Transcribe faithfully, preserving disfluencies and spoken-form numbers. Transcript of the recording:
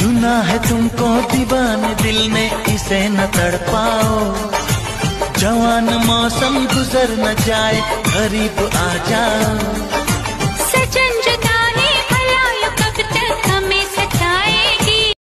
चुना है तुमको दीवाने दिल ने, इसे न तड़पाओ। जवान मौसम गुजर न जाए, करीब आ जाओ।